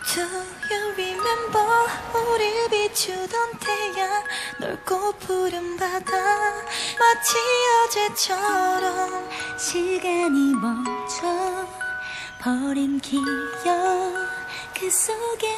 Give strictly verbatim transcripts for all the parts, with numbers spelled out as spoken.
Do you remember 우리 비추던 태양 넓고 푸른 바다 마치 어제처럼 시간이 멈춰 버린 기억 그 속에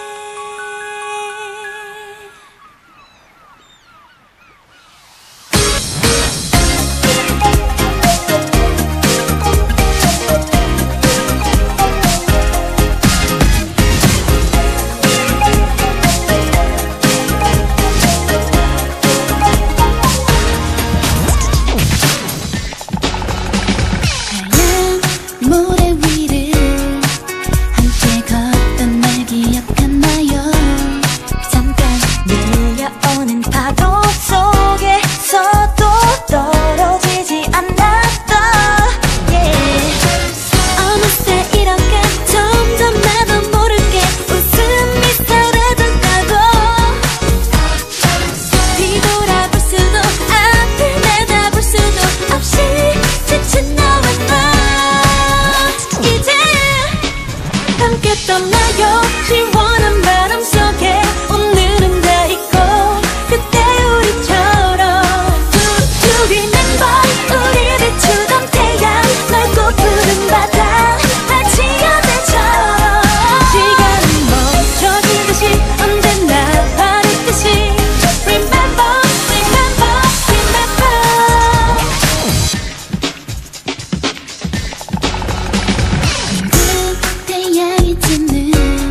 떠나요 시원한 바람 속에 오늘은 다 잊고 그때 우리처럼 Do you remember 우리 비추던 태양 넓고 푸른 바다 마치 어제처럼 시간은 멈춰지듯이 언제나 바랬듯이 Remember, remember, remember 그 태양이 찌는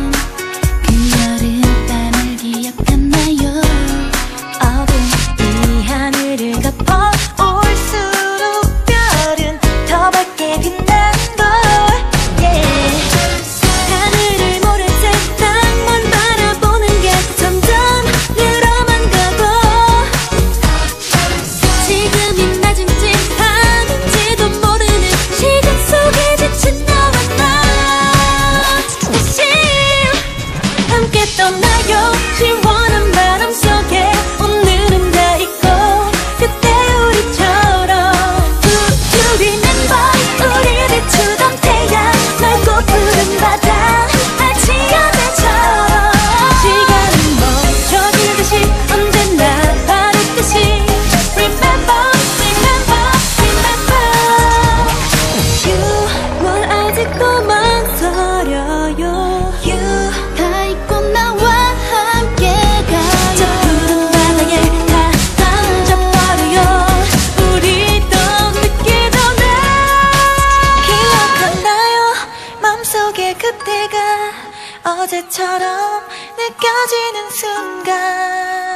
떠나요 시원한 바람 속에 오늘은 다 잊고 그때 우리처럼 Do you remember 우리 비추던 태양 넓고 푸른 바다 마치 어제처럼 시간은 멈춰지듯이 언제나 바랬듯이 Remember, remember, remember You 뭘 아직도 망설여요 그때가 어제처럼 느껴지는 순간